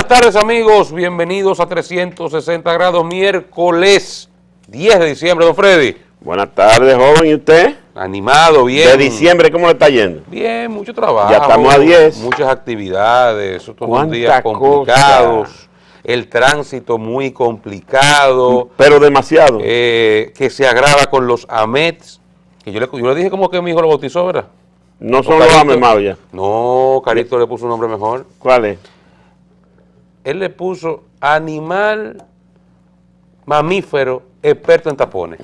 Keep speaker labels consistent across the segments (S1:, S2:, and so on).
S1: tardes, amigos, bienvenidos a 360 grados, miércoles 10 de diciembre, don Freddy.
S2: Buenas tardes, joven, ¿y usted?
S1: Animado, bien.
S2: De diciembre, ¿cómo le está yendo?
S1: Bien, mucho trabajo.
S2: Ya estamos a 10.
S1: Muchas actividades, estos son días
S2: ¿Cuánta
S1: complicados,
S2: cosa?
S1: el tránsito muy complicado.
S2: Pero demasiado.
S1: Que se agrava con los AMETs, que yo le dije como que mi hijo lo bautizó, ¿verdad?
S2: No son los amemados ya.
S1: No, Carito le puso un nombre mejor.
S2: ¿Cuál es?
S1: Él le puso animal mamífero experto en tapones.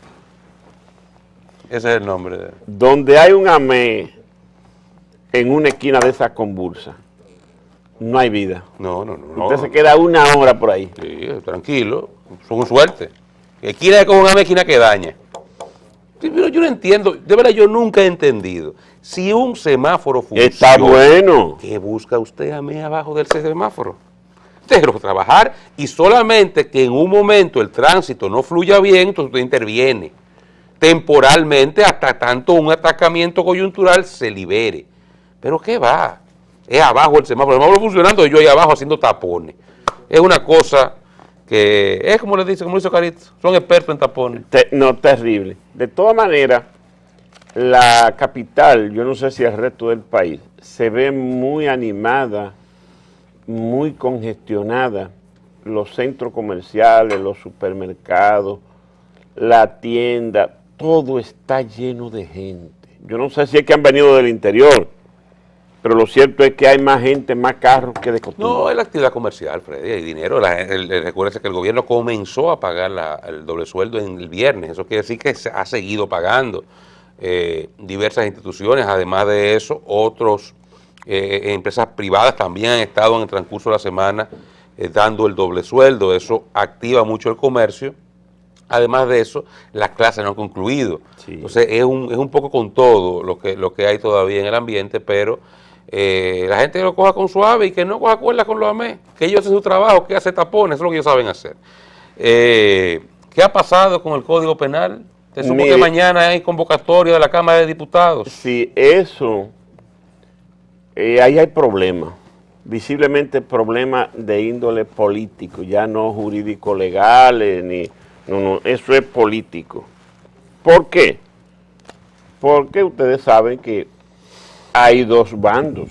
S1: Ese es el nombre de él.
S2: Donde hay un amé en una esquina de esa convulsa, no hay vida.
S1: No.
S2: Usted se queda una hora por ahí.
S1: Sí, tranquilo, son suerte. Esquina que con un ave, esquina que daña. Sí, pero yo no entiendo, de verdad yo nunca he entendido. Si un semáforo funciona,
S2: Está bueno.
S1: ¿qué busca usted a mí abajo del semáforo? Déjelo trabajar y solamente que en un momento el tránsito no fluya bien, entonces usted interviene temporalmente hasta tanto un atacamiento coyuntural se libere. Pero ¿qué va? Es abajo el semáforo funcionando y yo ahí abajo haciendo tapones. Es una cosa que es como le dice, como dice Carito, son expertos en tapones.
S2: No, terrible. De todas maneras, la capital, yo no sé si el resto del país, se ve muy animada, muy congestionada. Los centros comerciales, los supermercados, la tienda, todo está lleno de gente. Yo no sé si es que han venido del interior, pero lo cierto es que hay más gente, más carros que de costumbre.
S1: No, es la actividad comercial, Freddy, hay dinero. Recuérdese que el gobierno comenzó a pagar el doble sueldo en el viernes. Eso quiere decir que se ha seguido pagando diversas instituciones. Además de eso, otras empresas privadas también han estado en el transcurso de la semana dando el doble sueldo. Eso activa mucho el comercio. Además de eso, las clases no han concluido. Sí. Entonces, es un poco con todo lo que hay todavía en el ambiente, pero la gente que lo coja con suave y que no coja cuerda con los AME, que ellos hacen su trabajo, que hace tapones, eso es lo que ellos saben hacer. ¿Qué ha pasado con el Código Penal? ¿Te supo que mañana hay convocatoria de la Cámara de Diputados?
S2: Sí, eso, ahí hay problemas, visiblemente problemas de índole político, ya no jurídico-legales, no, eso es político. ¿Por qué? Porque ustedes saben que hay dos bandos.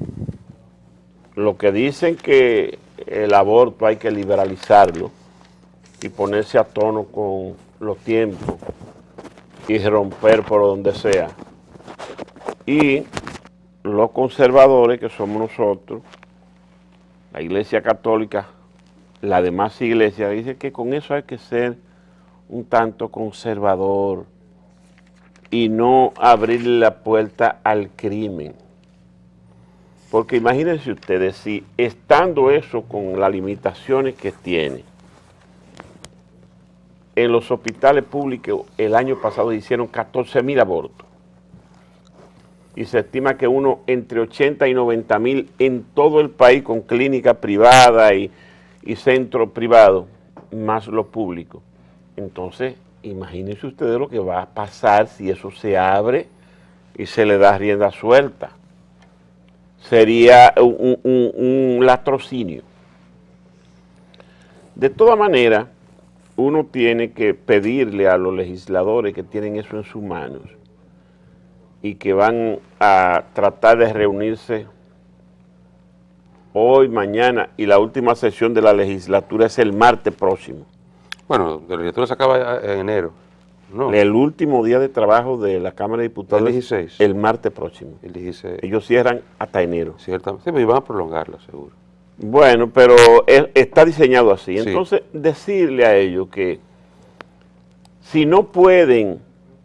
S2: Los que dicen que el aborto hay que liberalizarlo y ponerse a tono con los tiempos y romper por donde sea. Y los conservadores, que somos nosotros, la Iglesia Católica, las demás iglesias, dicen que con eso hay que ser un tanto conservador y no abrir la puerta al crimen. Porque imagínense ustedes, si estando eso con las limitaciones que tiene, en los hospitales públicos el año pasado hicieron 14.000 abortos. Y se estima que uno entre 80 y 90.000 en todo el país con clínica privada y centros privados, más los públicos. Entonces, imagínense ustedes lo que va a pasar si eso se abre y se le da rienda suelta. Sería un latrocinio. De todas maneras, uno tiene que pedirle a los legisladores que tienen eso en sus manos y que van a tratar de reunirse hoy, mañana, y la última sesión de la legislatura es el martes próximo.
S1: Bueno, la legislatura se acaba en enero. No.
S2: El último día de trabajo de la Cámara de Diputados
S1: el 16.
S2: El martes próximo.
S1: El 16.
S2: Ellos cierran hasta enero.
S1: Ciertamente. Sí, pero van a prolongarlo, seguro.
S2: Bueno, pero está diseñado así.
S1: Sí.
S2: Entonces, decirle a ellos que si no pueden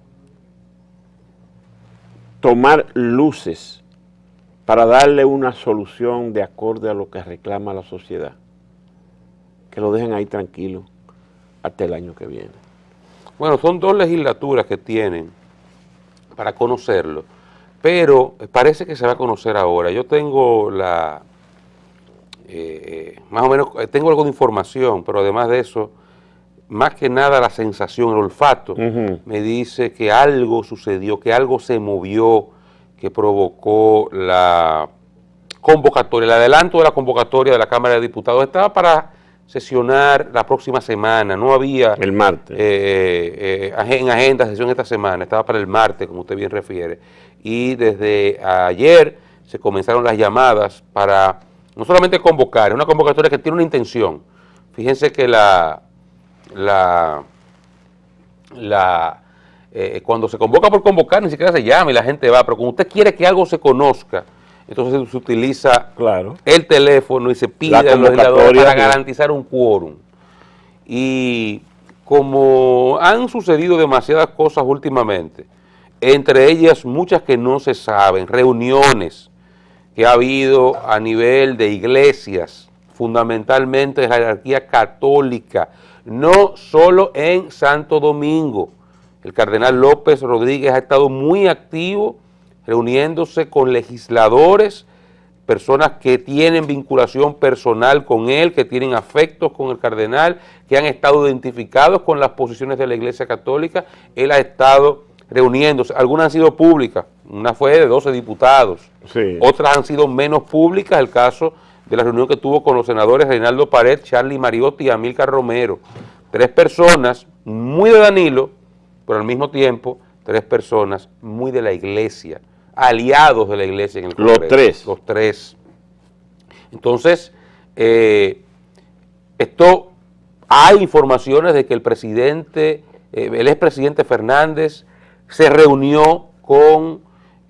S2: tomar luces para darle una solución de acorde a lo que reclama la sociedad, que lo dejen ahí tranquilo hasta el año que viene.
S1: Bueno, son dos legislaturas que tienen para conocerlo, pero parece que se va a conocer ahora. Yo tengo más o menos, tengo algo de información, pero además de eso, más que nada la sensación, el olfato, me dice que algo sucedió, que algo se movió, que provocó la convocatoria, el adelanto de la convocatoria de la Cámara de Diputados estaba para sesionar la próxima semana, no había
S2: el martes
S1: en agenda sesión esta semana, estaba para el martes, como usted bien refiere, y desde ayer se comenzaron las llamadas para no solamente convocar, es una convocatoria que tiene una intención. Fíjense que cuando se convoca por convocar ni siquiera se llama y la gente va, pero cuando usted quiere que algo se conozca, entonces se utiliza el teléfono y se pide a los legisladores para garantizar un quórum. Y como han sucedido demasiadas cosas últimamente, entre ellas muchas que no se saben, reuniones que ha habido a nivel de iglesias, fundamentalmente de jerarquía católica, no solo en Santo Domingo. El cardenal López Rodríguez ha estado muy activo reuniéndose con legisladores, personas que tienen vinculación personal con él, que tienen afectos con el cardenal, que han estado identificados con las posiciones de la Iglesia Católica. Él ha estado reuniéndose, algunas han sido públicas, una fue de 12 diputados, sí. Otras han sido menos públicas, el caso de la reunión que tuvo con los senadores Reinaldo Pared, Charlie Mariotti y Amílcar Romero, 3 personas muy de Danilo, pero al mismo tiempo 3 personas muy de la Iglesia, aliados de la Iglesia en el Congreso. Los tres. Entonces, hay informaciones de que el expresidente Fernández se reunió con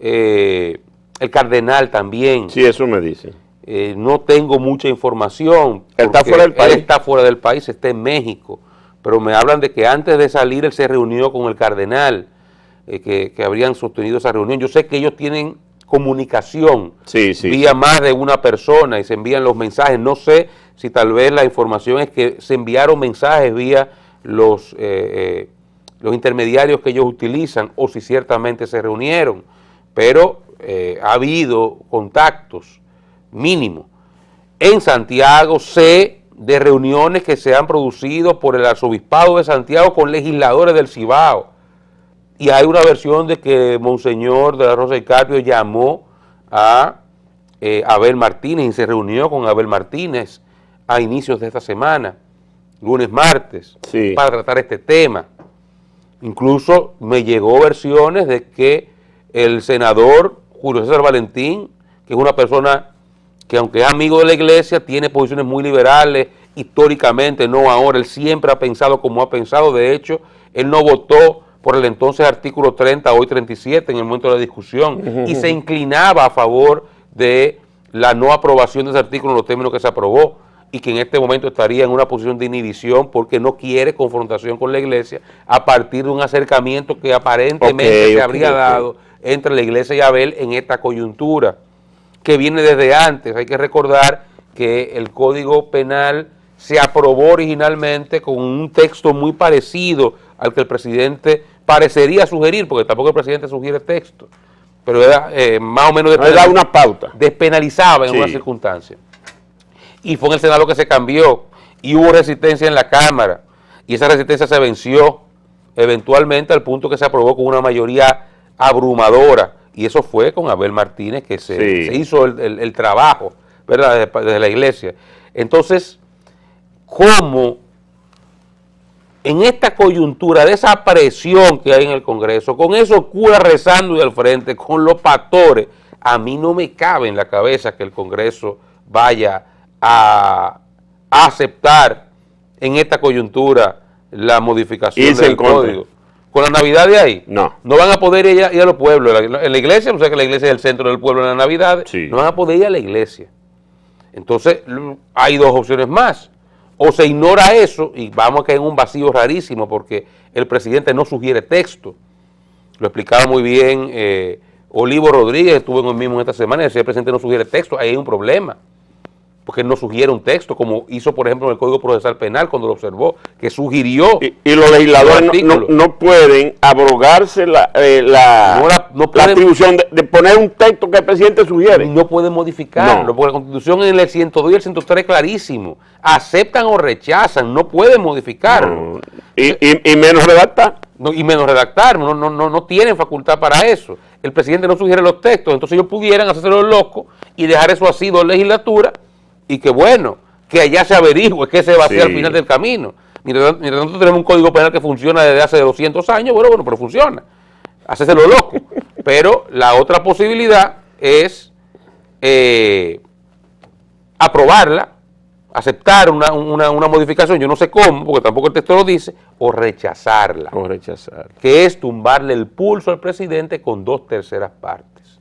S1: el cardenal también.
S2: Sí, eso me dice.
S1: No tengo mucha información.
S2: ¿Él está fuera del país?
S1: Él está fuera del país, está en México. Pero me hablan de que antes de salir él se reunió con el cardenal, que habrían sostenido esa reunión. Yo sé que ellos tienen comunicación vía más de una persona y se envían los mensajes. No sé si tal vez la información es que se enviaron mensajes vía los intermediarios que ellos utilizan o si ciertamente se reunieron, pero ha habido contactos mínimos. En Santiago sé de reuniones que se han producido por el Arzobispado de Santiago con legisladores del Cibao, y hay una versión de que Monseñor de la Rosa y Carpio llamó a Abel Martínez y se reunió con Abel Martínez a inicios de esta semana, lunes, martes, para tratar este tema. Incluso me llegó versiones de que el senador Julio César Valentín, que es una persona que aunque es amigo de la Iglesia, tiene posiciones muy liberales, históricamente, no ahora, él siempre ha pensado como ha pensado. De hecho, él no votó por el entonces artículo 30, hoy 37, en el momento de la discusión, y se inclinaba a favor de la no aprobación de ese artículo en los términos que se aprobó, y que en este momento estaría en una posición de inhibición porque no quiere confrontación con la Iglesia a partir de un acercamiento que aparentemente se habría dado entre la Iglesia y Abel en esta coyuntura, que viene desde antes. Hay que recordar que el Código Penal se aprobó originalmente con un texto muy parecido al que el presidente parecería sugerir, porque tampoco el presidente sugiere texto, pero era más o menos
S2: era una pauta.
S1: Despenalizaba en una circunstancia. Y fue en el Senado que se cambió, y hubo resistencia en la Cámara, y esa resistencia se venció eventualmente al punto que se aprobó con una mayoría abrumadora, y eso fue con Abel Martínez que se hizo el trabajo, ¿verdad?, desde la Iglesia. Entonces, ¿cómo en esta coyuntura de esa presión que hay en el Congreso, con esos curas rezando y al frente, con los pastores, a mí no me cabe en la cabeza que el Congreso vaya a aceptar en esta coyuntura la modificación del código? ¿Con la Navidad de ahí?
S2: No.
S1: No van a poder ir a los pueblos. En la iglesia, o sea que la iglesia es el centro del pueblo en la Navidad, no van a poder ir a la iglesia. Entonces, hay 2 opciones más. O se ignora eso y vamos a caer en un vacío rarísimo porque el presidente no sugiere texto. Lo explicaba muy bien Olivo Rodríguez, estuvo en el mismo esta semana y decía: el presidente no sugiere texto, ahí hay un problema. porque él no sugiere un texto, como hizo, por ejemplo, en el Código Procesal Penal, cuando lo observó, que sugirió.
S2: Y los legisladores no pueden abrogarse la atribución de poner un texto que el presidente sugiere.
S1: No pueden modificarlo, porque la Constitución en el 102 y el 103 es clarísimo. Aceptan o rechazan, no pueden modificarlo.
S2: Y menos redactar.
S1: Y menos redactar, no tienen facultad para eso. El presidente no sugiere los textos, entonces ellos pudieran hacerse los locos y dejar eso así 2 legislaturas y que bueno, que allá se averigüe qué se va a hacer al final del camino. Mientras tanto tenemos un código penal que funciona desde hace 200 años, bueno, pero funciona. Hacerse lo loco. Pero la otra posibilidad es aprobarla, aceptar una modificación, yo no sé cómo, porque tampoco el texto lo dice, o rechazarla. Que es tumbarle el pulso al presidente con 2/3 partes.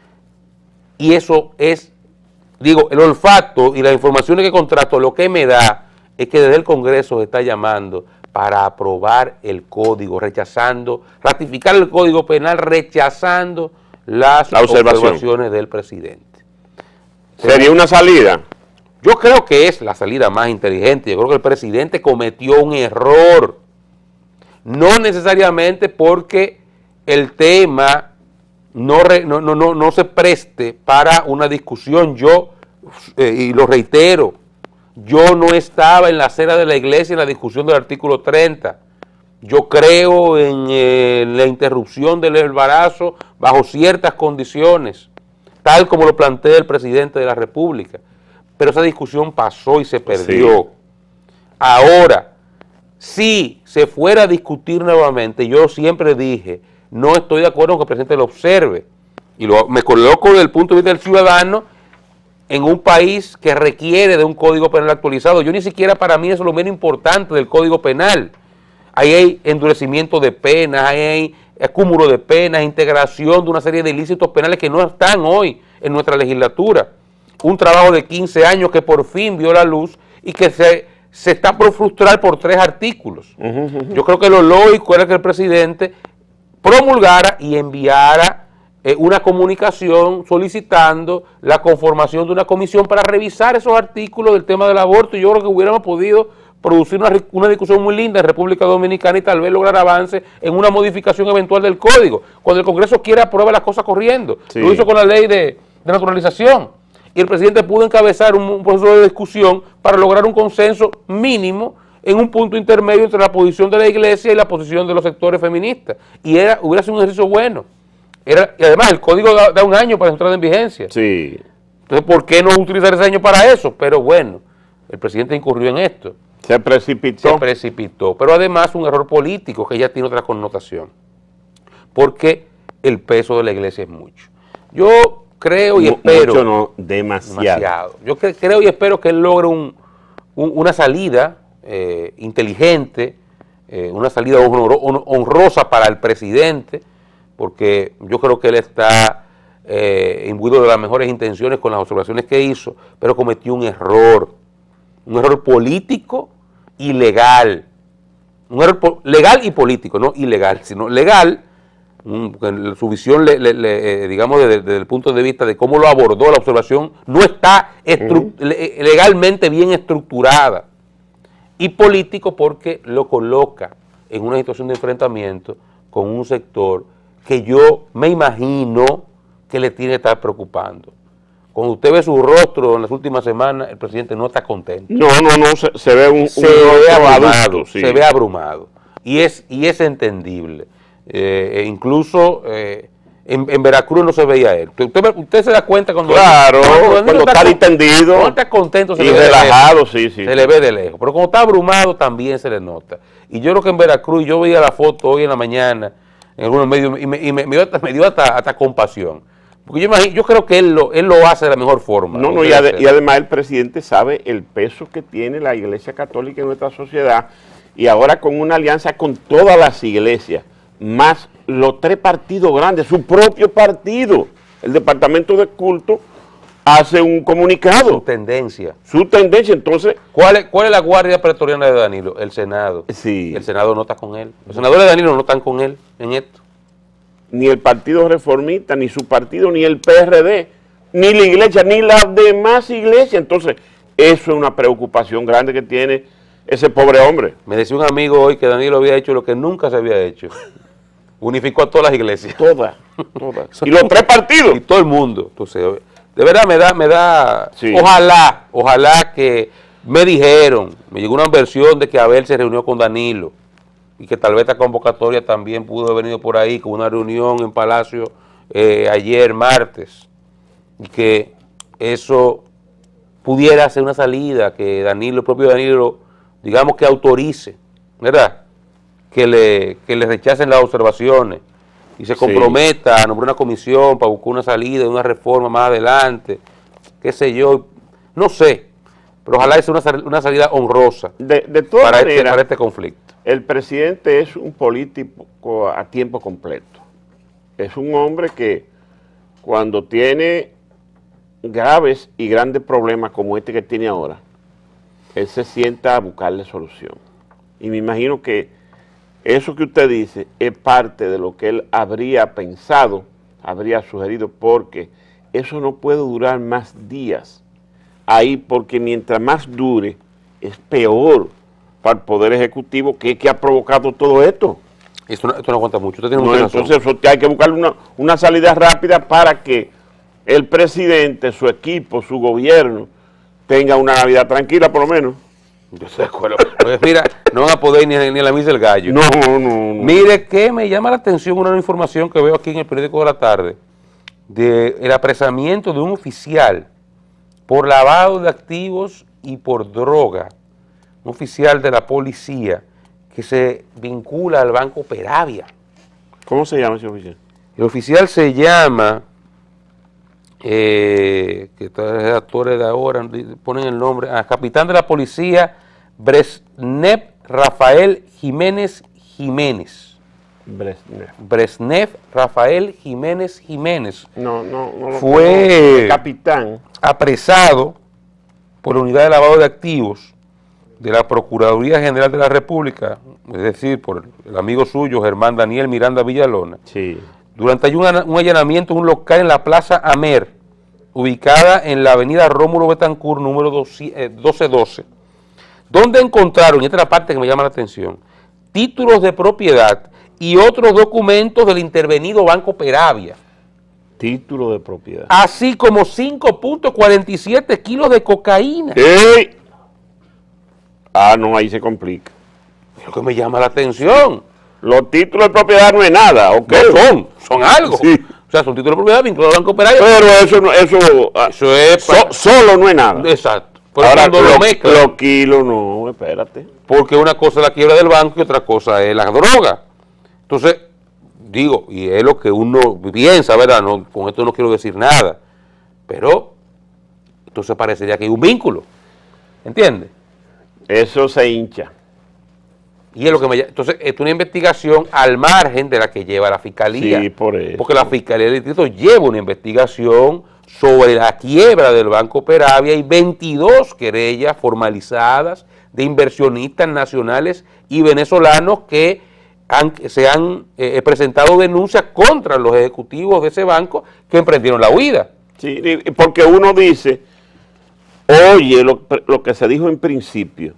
S1: Y eso es, digo, el olfato y las informaciones que contrasto, lo que me da es que desde el Congreso se está llamando para aprobar el código, ratificar el Código Penal, rechazando las observaciones del presidente.
S2: ¿Sería una salida?
S1: Yo creo que es la salida más inteligente. Yo creo que el presidente cometió un error. No necesariamente porque el tema no se preste para una discusión. Y lo reitero, yo no estaba en la acera de la iglesia en la discusión del artículo 30. Yo creo en la interrupción del embarazo bajo ciertas condiciones, tal como lo plantea el presidente de la República. Pero esa discusión pasó y se perdió. Sí. Ahora, si se fuera a discutir nuevamente, yo siempre dije, no estoy de acuerdo con que el presidente lo observe. Y me coloco desde el punto de vista del ciudadano en un país que requiere de un código penal actualizado. Yo ni siquiera, para mí, eso es lo menos importante del código penal. Ahí hay endurecimiento de penas, ahí hay acúmulo de penas, integración de una serie de ilícitos penales que no están hoy en nuestra legislatura. Un trabajo de 15 años que por fin vio la luz y que se está por frustrar por 3 artículos. Yo creo que lo lógico era que el presidente promulgara y enviara una comunicación solicitando la conformación de una comisión para revisar esos artículos del tema del aborto. Y yo creo que hubiéramos podido producir una discusión muy linda en República Dominicana y tal vez lograr avance en una modificación eventual del código. Cuando el Congreso quiera, aprueba las cosas corriendo. Sí. Lo hizo con la ley de naturalización. Y el presidente pudo encabezar un proceso de discusión para lograr un consenso mínimo en un punto intermedio entre la posición de la iglesia y la posición de los sectores feministas. Y hubiera sido un ejercicio bueno. Y además el código da 1 año para entrar en vigencia.
S2: Sí.
S1: Entonces, ¿por qué no utilizar ese año para eso? Pero bueno, el presidente incurrió en esto.
S2: Se precipitó.
S1: Pero además un error político que ya tiene otra connotación. Porque el peso de la iglesia es mucho. Yo creo y espero...
S2: Mucho no, demasiado.
S1: Yo creo y espero que él logre una salida inteligente, una salida honrosa para el presidente, porque yo creo que él está imbuido de las mejores intenciones con las observaciones que hizo, pero cometió un error político y legal. Un error legal y político, no ilegal, sino legal. Su visión, digamos, desde el punto de vista de cómo lo abordó la observación, no está legalmente bien estructurada. Y político porque lo coloca en una situación de enfrentamiento con un sector que yo me imagino que le tiene que estar preocupando. Cuando usted ve su rostro en las últimas semanas, el presidente no está contento.
S2: No, se ve
S1: abrumado, sí. Se ve abrumado. Y es entendible. Incluso en Veracruz no se veía él. Usted se da cuenta cuando...
S2: Claro, cuando está distendido.
S1: Cuando está contento
S2: y relajado, sí.
S1: Se le ve de lejos. Pero cuando está abrumado también se le nota. Y yo creo que en Veracruz, yo veía la foto hoy en la mañana, en algunos medios, y me dio hasta compasión. Porque yo creo que él lo hace de la mejor forma.
S2: Y además el presidente sabe el peso que tiene la Iglesia Católica en nuestra sociedad, y ahora con una alianza con todas las iglesias, más los 3 partidos grandes, su propio partido, el Departamento de Culto, hace un comunicado.
S1: Su tendencia,
S2: entonces...
S1: ¿Cuál es la guardia pretoriana de Danilo? El Senado.
S2: Sí.
S1: El Senado no está con él. Los senadores de Danilo no están con él en esto.
S2: Ni el Partido Reformista, ni su partido, ni el PRD, ni la iglesia, ni las demás iglesias. Entonces, Eso es una preocupación grande que tiene ese pobre hombre.
S1: Me decía un amigo hoy que Danilo había hecho lo que nunca se había hecho. Unificó a todas las iglesias.
S2: Todas. Y los tres partidos.
S1: Y todo el mundo. Entonces, de verdad me da,
S2: Sí.
S1: ojalá que me dijeron, me llegó una versión de que Abel se reunió con Danilo y que tal vez esta convocatoria también pudo haber venido por ahí con una reunión en Palacio ayer martes y que eso pudiera ser una salida, que Danilo, el propio Danilo, digamos que autorice, ¿verdad? Que le rechacen las observaciones y se comprometa a nombrar una comisión para buscar una salida, una reforma más adelante, qué sé yo, no sé, pero ojalá sea una salida honrosa
S2: De todas maneras,
S1: para este conflicto.
S2: el presidente es un político a tiempo completo. Es un hombre que cuando tiene graves y grandes problemas como este que tiene ahora, él se sienta a buscarle solución. Y me imagino que eso que usted dice es parte de lo que él habría pensado, habría sugerido, porque eso no puede durar más días ahí, porque mientras más dure, es peor para el Poder Ejecutivo, que ha provocado todo esto.
S1: Esto no aguanta mucho. Usted tiene
S2: No,
S1: mucha razón.
S2: entonces eso hay que buscar una salida rápida para que el presidente, su equipo, su gobierno, tenga una Navidad tranquila por lo menos.
S1: Yo estoy de acuerdo. Pues mira, no van a poder ni a la misa del gallo.
S2: No.
S1: Mire que me llama la atención una información que veo aquí en el periódico de la tarde, del apresamiento de un oficial por lavado de activos y por droga, un oficial de la policía que se vincula al Banco Peravia.
S2: ¿Cómo se llama ese oficial?
S1: El oficial se llama, que todos los redactores de ahora ponen el nombre, capitán de la policía Brezhnev Rafael Jiménez Jiménez. Brezhnev Rafael Jiménez Jiménez.
S2: No.
S1: Fue
S2: capitán.
S1: Apresado por la unidad de lavado de activos de la Procuraduría General de la República, es decir, por el amigo suyo, Germán Daniel Miranda Villalona,
S2: Sí.
S1: durante un allanamiento en un local en la Plaza Amer, ubicada en la avenida Rómulo Betancourt, número 1212, donde encontraron, y esta es la parte que me llama la atención, títulos de propiedad y otros documentos del intervenido Banco Peravia,
S2: Título de propiedad.
S1: así como 5.47 kilos de cocaína.
S2: ¡Ey! No, ahí se complica.
S1: Es lo que me llama la atención.
S2: Los títulos de propiedad no es nada, ¿ok?
S1: No son algo.
S2: Sí.
S1: O sea, son títulos de propiedad vinculados al Banco Peravia.
S2: Pero
S1: Eso es
S2: solo no es nada.
S1: Exacto. Pero
S2: Ahora,
S1: cuando lo mezclan,
S2: los kilos no, espérate.
S1: porque una cosa es la quiebra del banco y otra cosa es la droga. Entonces, digo, y es lo que uno piensa, ¿verdad? No, con esto no quiero decir nada, pero entonces parecería que hay un vínculo, ¿entiendes?
S2: Eso se hincha.
S1: Y es lo que entonces, es una investigación al margen de la que lleva la Fiscalía.
S2: Sí, por eso.
S1: Porque la Fiscalía del Distrito lleva una investigación sobre la quiebra del Banco Peravia y 22 querellas formalizadas de inversionistas nacionales y venezolanos que se han presentado denuncias contra los ejecutivos de ese banco que emprendieron la huida.
S2: Sí, porque uno dice, oye, lo que se dijo en principio,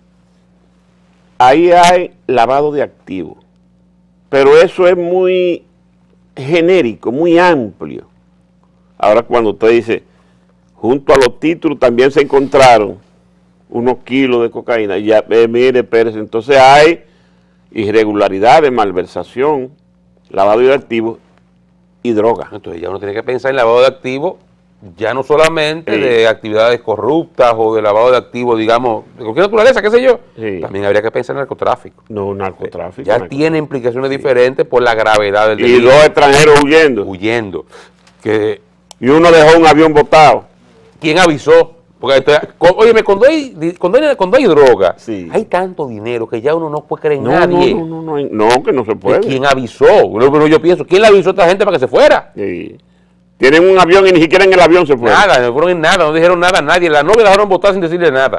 S2: ahí hay lavado de activos, pero eso es muy genérico, muy amplio. Ahora cuando usted dice, junto a los títulos también se encontraron unos kilos de cocaína, y ya, mire Pérez, entonces hay irregularidades, malversación, lavado de activos y droga.
S1: Entonces ya uno tiene que pensar en lavado de activos, ya no solamente de actividades corruptas o de lavado de activos, digamos, de cualquier naturaleza, qué sé yo, también habría que pensar en narcotráfico.
S2: No, narcotráfico.
S1: Ya tiene implicaciones diferentes por la gravedad del
S2: Y
S1: delito.
S2: 2 extranjeros huyendo. Y uno dejó un avión botado.
S1: ¿Quién avisó? Porque óyeme, cuando hay droga,
S2: Sí.
S1: hay tanto dinero que ya uno no puede creer en nadie.
S2: No, que no se puede.
S1: ¿Quién avisó? Pero yo pienso, ¿quién le avisó a esta gente para que se fuera?
S2: Sí. Tienen un avión y ni siquiera en el avión se fue.
S1: Nada, no fueron en nada, no dijeron nada a nadie. La novia la dejaron botar sin decirle nada.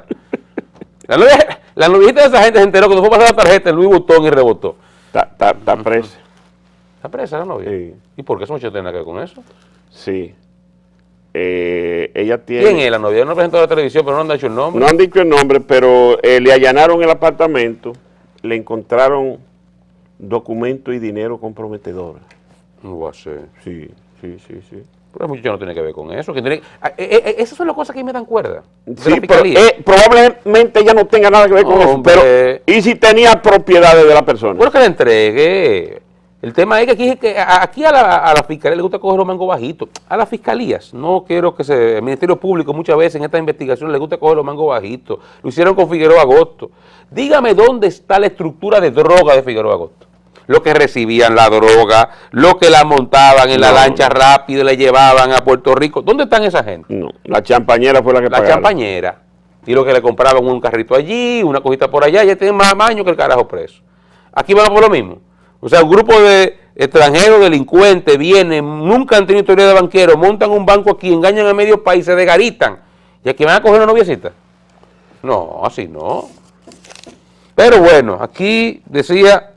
S1: La noviecita de esa gente se enteró cuando fue a pasar la tarjeta en Louis Vuitton y rebotó.
S2: Está presa.
S1: ¿Está presa la novia?
S2: Sí.
S1: ¿Y por qué eso no tiene nada que ver con eso?
S2: Sí. ella tiene...
S1: ¿Quién es la novia? No presentó la televisión, pero no han dicho el nombre.
S2: No han dicho el nombre, pero le allanaron el apartamento, le encontraron documentos y dinero comprometedores.
S1: No va a ser.
S2: Sí.
S1: Pero el muchacho no tiene que ver con eso. Esas son las cosas que a mí me dan cuerda.
S2: Sí, pero probablemente ella no tenga nada que ver con eso.
S1: Hombre.
S2: Pero, ¿y si tenía propiedades de la persona?
S1: Bueno, que le entregue. El tema es que aquí a la fiscalía le gusta coger los mangos bajitos. A las fiscalías, no quiero que el Ministerio Público muchas veces en estas investigaciones le gusta coger los mangos bajitos. Lo hicieron con Figueroa Agosto. Dígame dónde está la estructura de droga de Figueroa Agosto. Lo que recibían la droga, lo que la montaban en la lancha rápida y la llevaban a Puerto Rico. ¿Dónde están esa gente?
S2: No, la champañera fue la que pagaron.
S1: La champañera. Y lo que le compraban un carrito allí, una cosita por allá, ya tienen más años que el carajo preso. Aquí van por lo mismo. O sea, un grupo de extranjeros delincuentes vienen, nunca han tenido historia de banquero, montan un banco aquí, engañan a medio país, se desgaritan. ¿Y aquí van a coger una noviecita? No, así no. Pero bueno, aquí decía,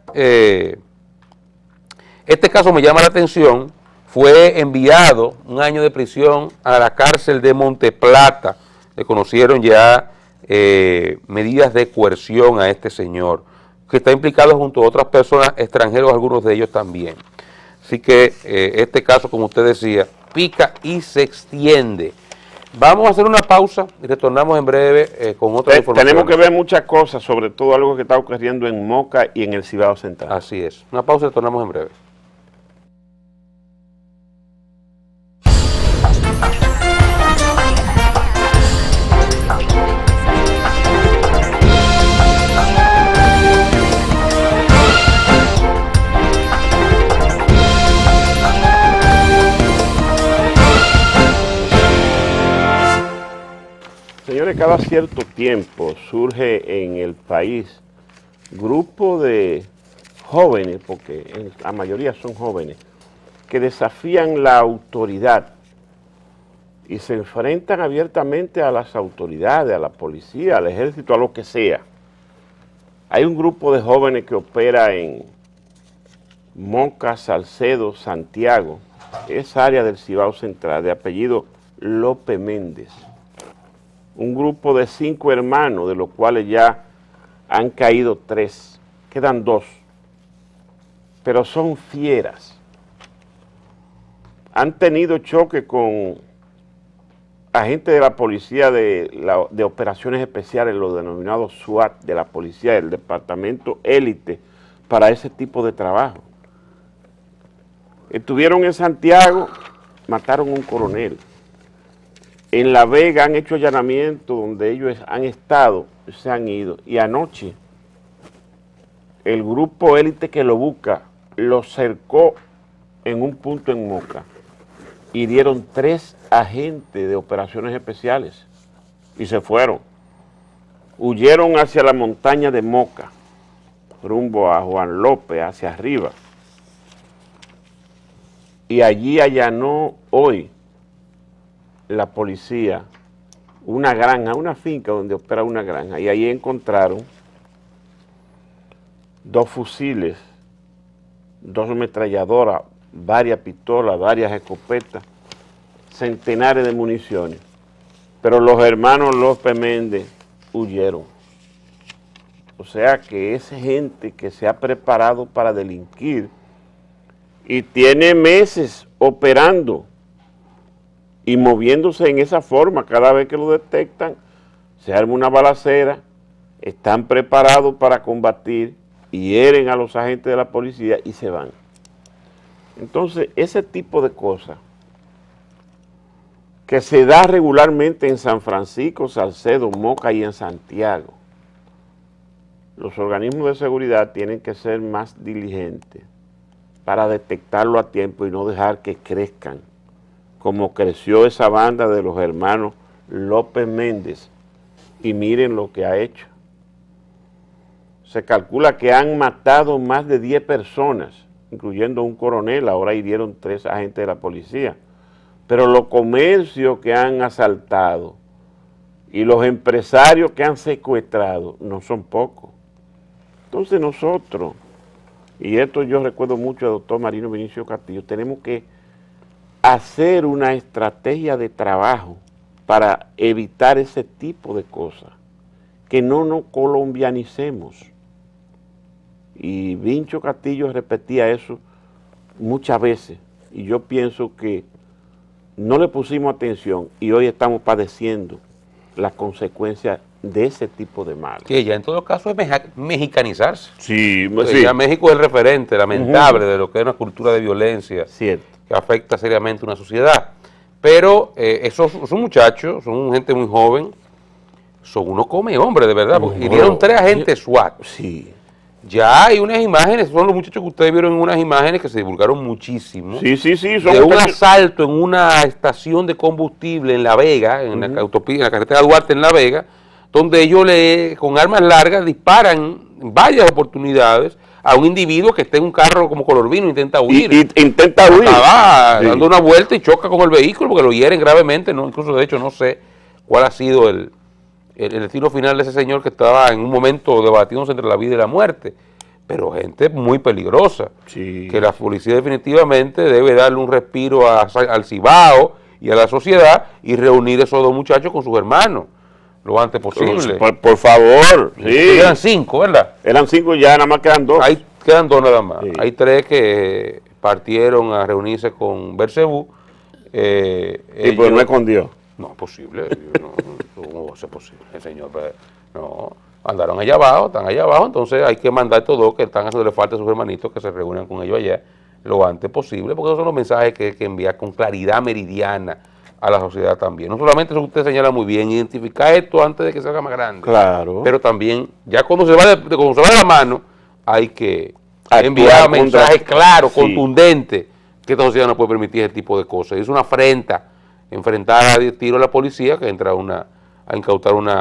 S1: este caso me llama la atención, fue enviado 1 año de prisión a la cárcel de Monteplata. Le conocieron ya medidas de coerción a este señor, que está implicado junto a otras personas extranjeros, algunos de ellos también. Así que este caso, como usted decía, pica y se extiende. Vamos a hacer una pausa y retornamos en breve con otra información.
S2: Tenemos que ver muchas cosas, sobre todo algo que está ocurriendo en Moca y en el Cibao Central.
S1: Así es. Una pausa y retornamos en breve.
S2: Señores, cada cierto tiempo surge en el país grupo de jóvenes, porque la mayoría son jóvenes, que desafían la autoridad y se enfrentan abiertamente a las autoridades, a la policía, al ejército, a lo que sea. Hay un grupo de jóvenes que opera en Moca, Salcedo, Santiago, esa área del Cibao Central, de apellido López Méndez. Un grupo de 5 hermanos, de los cuales ya han caído 3, quedan 2, pero son fieras. Han tenido choque con agentes de la policía de operaciones especiales, los denominados SWAT, de la policía, del departamento élite para ese tipo de trabajo. Estuvieron en Santiago, mataron a un coronel. En La Vega han hecho allanamientos donde ellos han estado, se han ido. Y anoche, el grupo élite que lo busca, lo cercó en un punto en Moca. Hirieron 3 agentes de operaciones especiales y se fueron. Huyeron hacia la montaña de Moca, rumbo a Juan López, hacia arriba. Y allí allanó hoy la policía una granja, una finca donde opera una granja, y ahí encontraron 2 fusiles, 2 ametralladoras, varias pistolas, varias escopetas, centenares de municiones. Pero los hermanos López Méndez huyeron. O sea que es gente que se ha preparado para delinquir y tiene meses operando y moviéndose en esa forma. Cada vez que lo detectan, se arma una balacera, están preparados para combatir, hieren a los agentes de la policía y se van. Entonces, ese tipo de cosas que se da regularmente en San Francisco, Salcedo, Moca y en Santiago, los organismos de seguridad tienen que ser más diligentes para detectarlo a tiempo y no dejar que crezcan, como creció esa banda de los hermanos López Méndez, y miren lo que ha hecho. Se calcula que han matado más de 10 personas, incluyendo un coronel, ahora hirieron 3 agentes de la policía, pero los comercios que han asaltado y los empresarios que han secuestrado no son pocos. Entonces nosotros, y esto yo recuerdo mucho al doctor Marino Vinicio Castillo, tenemos que hacer una estrategia de trabajo para evitar ese tipo de cosas, que no nos colombianicemos. Y Vincho Castillo repetía eso muchas veces, y yo pienso que no le pusimos atención y hoy estamos padeciendo las consecuencias de ese tipo de mal.
S1: Que ya en todo caso es mexicanizarse.
S2: Sí,
S1: Sí. Ya México es el referente lamentable de lo que es una cultura de violencia.
S2: Cierto.
S1: Que afecta seriamente a una sociedad. Pero esos muchachos, son gente muy joven, son unos come hombres, de verdad. Porque hirieron 3 agentes SWAT.
S2: Sí.
S1: Ya hay unas imágenes, son los muchachos que ustedes vieron en unas imágenes que se divulgaron muchísimo.
S2: Sí. Son
S1: de un asalto en una estación de combustible en La Vega, en la autopista, en la carretera Duarte en La Vega, donde ellos con armas largas disparan en varias oportunidades a un individuo que está en un carro como color vino e intenta huir.
S2: Y intenta huir.
S1: Estaba dando una vuelta y choca con el vehículo porque lo hieren gravemente. ¿No? Incluso, de hecho, no sé cuál ha sido el destino final de ese señor que estaba en un momento debatiéndose entre la vida y la muerte. Pero gente muy peligrosa, que la policía definitivamente debe darle un respiro al Cibao y a la sociedad y reunir esos 2 muchachos con sus hermanos lo antes posible.
S2: Por favor, sí.
S1: Eran 5, ¿verdad?
S2: Eran 5, ya nada más quedan 2.
S1: Ahí quedan 2 nada más.
S2: Sí.
S1: Hay 3 que partieron a reunirse con Belcebú.
S2: Y pues no escondió.
S1: No es posible, ¿cómo va a ser posible? El señor, no, andaron allá abajo, están allá abajo, entonces hay que mandar estos 2 que están haciéndole falta a sus hermanitos que se reúnan con ellos allá lo antes posible, porque esos son los mensajes que hay que enviar con claridad meridiana a la sociedad también. No solamente eso que usted señala muy bien, identificar esto antes de que se haga más grande.
S2: Claro.
S1: Pero también, ya cuando se va de la mano, hay que enviar mensajes claros, contundentes, que esta sociedad no puede permitir ese tipo de cosas. Es una afrenta enfrentar a tiro a la policía que entra a incautar un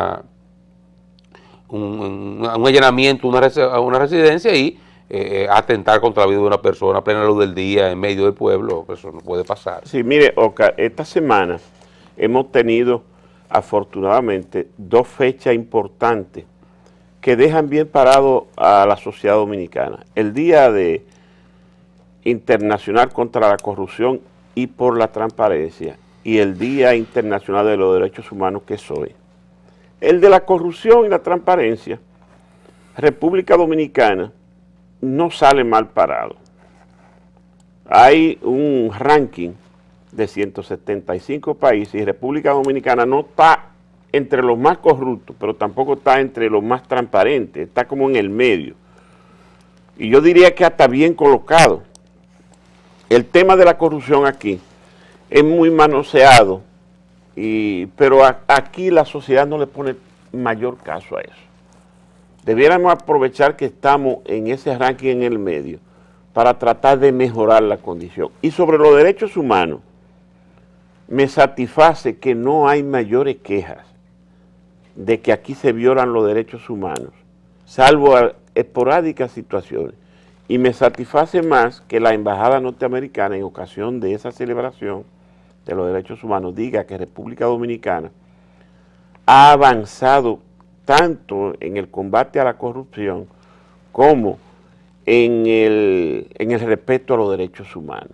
S1: allanamiento a una residencia y atentar contra la vida de una persona a plena luz del día en medio del pueblo. Eso no puede pasar.
S2: Sí, mire, Oscar, esta semana hemos tenido afortunadamente 2 fechas importantes que dejan bien parado a la sociedad dominicana. El Día Internacional contra la Corrupción y por la Transparencia y el Día Internacional de los Derechos Humanos, que es hoy. El de la corrupción y la transparencia, República Dominicana no sale mal parado. Hay un ranking de 175 países y República Dominicana no está entre los más corruptos, pero tampoco está entre los más transparentes, está como en el medio. Y yo diría que hasta bien colocado. El tema de la corrupción aquí es muy manoseado, pero aquí la sociedad no le pone mayor caso a eso. Debiéramos aprovechar que estamos en ese ranking en el medio para tratar de mejorar la condición. Y sobre los derechos humanos, me satisface que no hay mayores quejas de que aquí se violan los derechos humanos, salvo esporádicas situaciones. Y me satisface más que la Embajada Norteamericana, en ocasión de esa celebración de los derechos humanos, diga que República Dominicana ha avanzado tanto en el combate a la corrupción como en el respeto a los derechos humanos.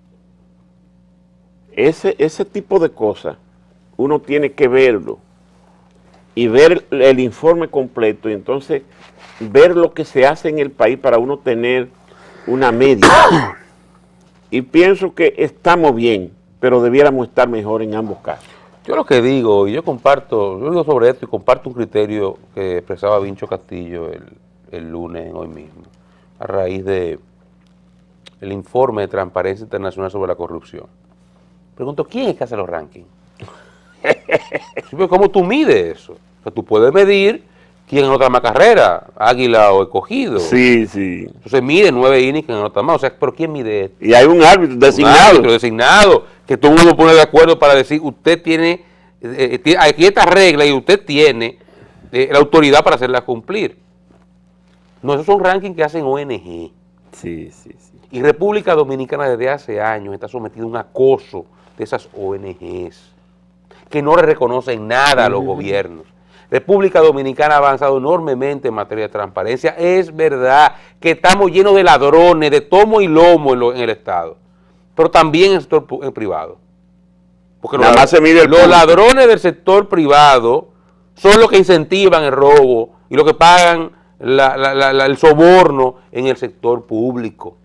S2: Ese tipo de cosas uno tiene que verlo y ver el informe completo y entonces ver lo que se hace en el país para uno tener una media. Y pienso que estamos bien, pero debiéramos estar mejor en ambos casos.
S1: Yo lo que digo, y yo digo sobre esto y comparto un criterio que expresaba Vincho Castillo el lunes, hoy mismo, a raíz de el informe de Transparencia Internacional sobre la corrupción. Pregunto, ¿quién es que hace los rankings? ¿Cómo tú mides eso? O sea, tú puedes medir quién anota más carrera, Águila o Escogido.
S2: Sí, sí.
S1: Entonces mide 9 innings, quién anota más. O sea, ¿pero quién mide esto?
S2: Y hay un árbitro designado.
S1: Un árbitro designado, que todo el mundo pone de acuerdo para decir, usted tiene, aquí esta regla y usted tiene la autoridad para hacerla cumplir. No, esos son rankings que hacen ONG.
S2: Sí, sí, sí.
S1: Y República Dominicana desde hace años está sometida a un acoso de esas ONGs, que no le reconocen nada a los gobiernos. República Dominicana ha avanzado enormemente en materia de transparencia. Es verdad que estamos llenos de ladrones, de tomo y lomo en el Estado. pero también en el sector privado. Porque
S2: Nada más se mide
S1: los ladrones del sector privado son los que incentivan el robo y los que pagan el soborno en el sector público.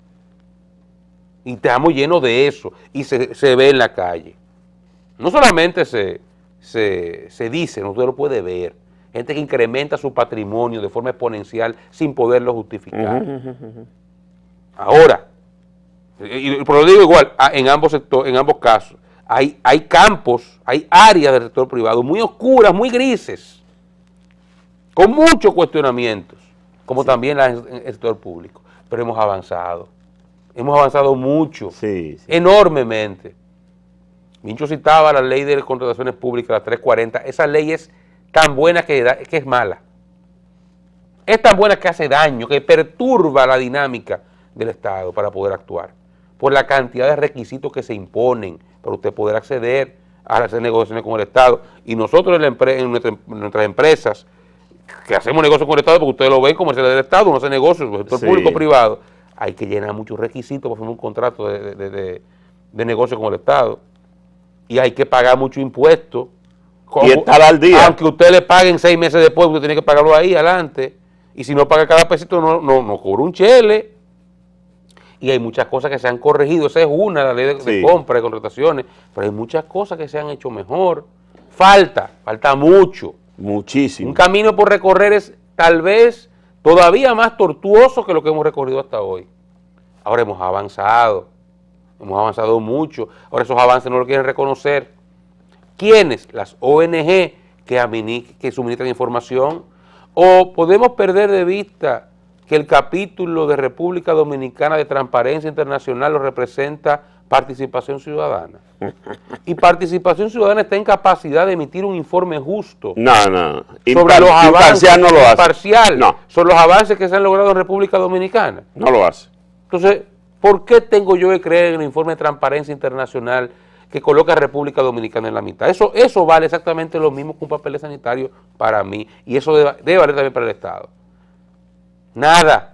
S1: Y estamos llenos de eso y se ve en la calle. No solamente se dice, usted lo puede ver. Gente que incrementa su patrimonio de forma exponencial sin poderlo justificar. Ahora, pero lo digo igual, en ambos casos, hay campos, hay áreas del sector privado muy oscuras, muy grises, con muchos cuestionamientos, como también en el sector público. Pero hemos avanzado mucho, enormemente. Mincho citaba la ley de contrataciones públicas, la 340, esa ley es tan buena que es mala. Es tan buena que hace daño, que perturba la dinámica del Estado para poder actuar, por la cantidad de requisitos que se imponen para usted poder acceder a hacer negociaciones con el Estado. Y nosotros en nuestras empresas, que hacemos negocios con el Estado, porque ustedes lo ven como es el del Estado, no hace negocios, el sector público-privado, hay que llenar muchos requisitos para firmar un contrato de negocio con el Estado. Y hay que pagar mucho impuesto.
S2: Y estar al día.
S1: Aunque usted le paguen 6 meses después, usted tiene que pagarlo ahí adelante. Y si no paga cada pesito, no cobra un chele. Y hay muchas cosas que se han corregido. Esa es una, la ley de compra, de contrataciones. Pero hay muchas cosas que se han hecho mejor. Falta mucho.
S2: Muchísimo.
S1: Un camino por recorrer es tal vez todavía más tortuoso que lo que hemos recorrido hasta hoy. Ahora hemos avanzado mucho. Ahora esos avances no lo quieren reconocer. ¿Quiénes? Las ONG que suministran información. ¿O podemos perder de vista que el capítulo de República Dominicana de Transparencia Internacional lo representa Participación Ciudadana? Y Participación Ciudadana está en capacidad de emitir un informe justo.
S2: Sobre los avances, no lo hace.
S1: Imparcial, sobre los avances que se han logrado en República Dominicana.
S2: No lo hace.
S1: Entonces, ¿por qué tengo yo que creer en el informe de Transparencia Internacional que coloca a República Dominicana en la mitad? Eso vale exactamente lo mismo que un papel sanitario para mí, y eso debe valer también para el Estado. Nada.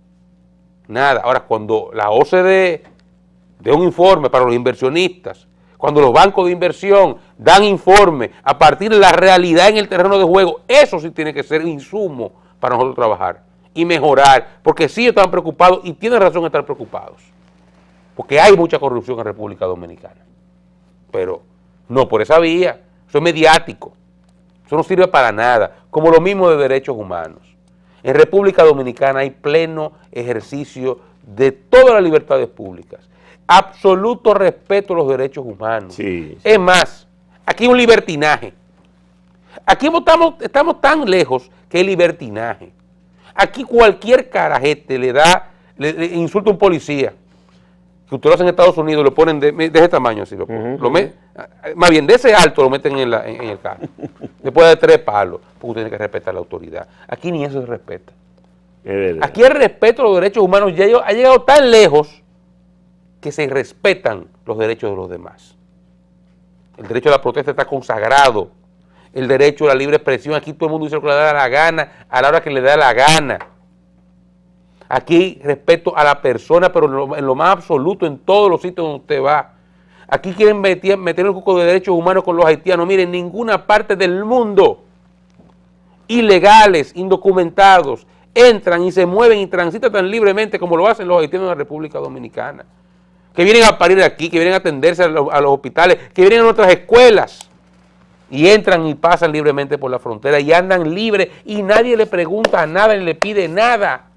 S1: Ahora, cuando la OCDE dé un informe para los inversionistas, cuando los bancos de inversión dan informe a partir de la realidad en el terreno de juego, eso sí tiene que ser insumo para nosotros trabajar y mejorar, porque sí están preocupados y tienen razón en estar preocupados, porque hay mucha corrupción en República Dominicana, pero no por esa vía. Eso es mediático, eso no sirve para nada, como lo mismo de derechos humanos. En República Dominicana hay pleno ejercicio de todas las libertades públicas, absoluto respeto a los derechos humanos. Es más, aquí hay un libertinaje, aquí estamos tan lejos que hay libertinaje. Aquí cualquier carajete le insulta a un policía, que usted lo hace en Estados Unidos, lo ponen de ese tamaño, así más bien de ese alto lo meten en el carro, después de 3 palos, porque usted tiene que respetar la autoridad. Aquí ni eso se respeta. Aquí el respeto a los derechos humanos ya ha llegado tan lejos que se respetan los derechos de los demás. El derecho a la protesta está consagrado. El derecho a la libre expresión, aquí todo el mundo dice lo que le da la gana, a la hora que le da la gana. Aquí respeto a la persona, pero en lo más absoluto, en todos los sitios donde usted va. Aquí quieren meter el cuco de derechos humanos con los haitianos. Miren, en ninguna parte del mundo, ilegales, indocumentados, entran y se mueven y transitan tan libremente como lo hacen los haitianos en la República Dominicana. Que vienen a parir aquí, que vienen a atenderse a los hospitales, que vienen a nuestras escuelas. Y entran y pasan libremente por la frontera y andan libres y nadie le pregunta nada ni le pide nada.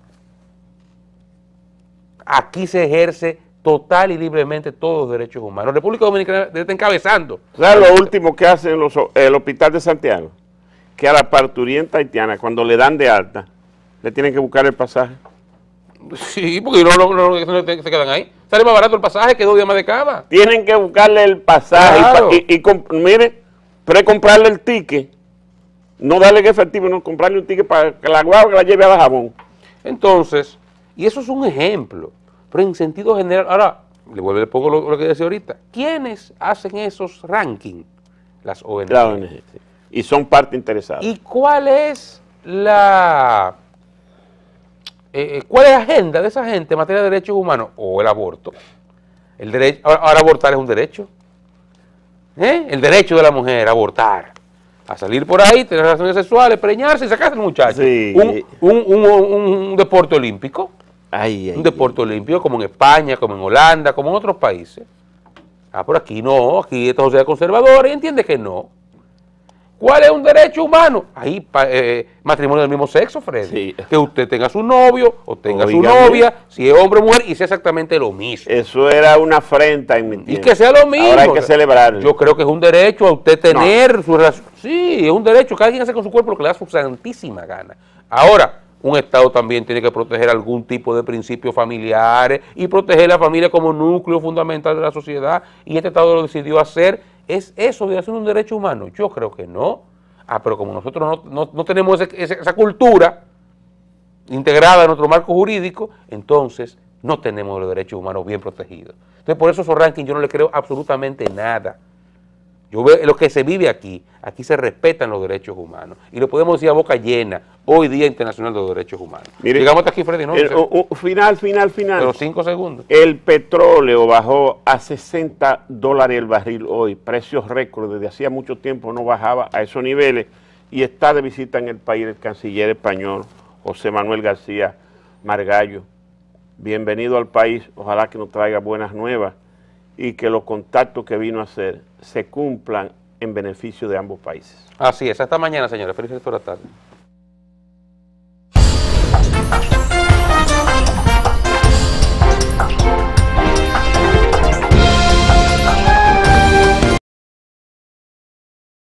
S1: Aquí se ejerce total y libremente todos los derechos humanos. La República Dominicana está encabezando.
S2: ¿Sabes lo último que hacen el Hospital de Santiago? Que a la parturienta haitiana, cuando le dan de alta, le tienen que buscar el pasaje.
S1: Sí, porque no se quedan ahí. Sale más barato el pasaje que 2 días más de cama.
S2: Tienen que buscarle el pasaje. Claro. Mire, precomprarle el ticket, no darle en efectivo, no comprarle un ticket para que la guagua que la lleve a Dajabón.
S1: Entonces, y eso es un ejemplo, pero en sentido general, ahora, le pongo lo que decía ahorita, ¿quiénes hacen esos rankings? Las ONG.
S2: La ONG, sí. Y son parte interesada.
S1: ¿Y cuál es la agenda de esa gente en materia de derechos humanos? O el aborto. El derecho, ahora abortar es un derecho. El derecho de la mujer a abortar. A salir por ahí, tener relaciones sexuales, preñarse y sacarse el muchacho.
S2: Sí.
S1: Un deporte olímpico. Un deporte olímpico como en España, como en Holanda, como en otros países. Por aquí no, aquí esta sociedad conservadora y entiende que no. ¿Cuál es un derecho humano? Ahí, matrimonio del mismo sexo, Freddy.
S2: Sí.
S1: Que usted tenga su novio o tenga su novia, si es hombre o mujer, y sea exactamente lo mismo.
S2: Eso era una afrenta en mi tiempo.
S1: Y que sea lo mismo.
S2: Ahora hay que celebrar.
S1: Yo creo que es un derecho a usted tener su relación. Sí, es un derecho. Cada quien hace con su cuerpo lo que le da su santísima gana. Ahora, un Estado también tiene que proteger algún tipo de principios familiares y proteger la familia como núcleo fundamental de la sociedad. Y este Estado lo decidió hacer. ¿Es eso de hacer un derecho humano? Yo creo que no. Pero como nosotros no tenemos esa cultura integrada en nuestro marco jurídico, entonces no tenemos los derechos humanos bien protegidos. Entonces por eso esos rankings yo no le creo absolutamente nada. Yo veo lo que se vive aquí se respetan los derechos humanos. Y lo podemos decir a boca llena, hoy Día Internacional de los Derechos Humanos.
S2: Mire,
S1: llegamos hasta aquí, Freddy, ¿no?
S2: Final.
S1: Pero 5 segundos.
S2: El petróleo bajó a $60 el barril hoy, precios récord, desde hacía mucho tiempo no bajaba a esos niveles, y está de visita en el país el canciller español, José Manuel García Margallo. Bienvenido al país, ojalá que nos traiga buenas nuevas y que los contactos que vino a hacer se cumplan en beneficio de ambos países.
S1: Así es, hasta mañana, señores. Feliz resto de la tarde.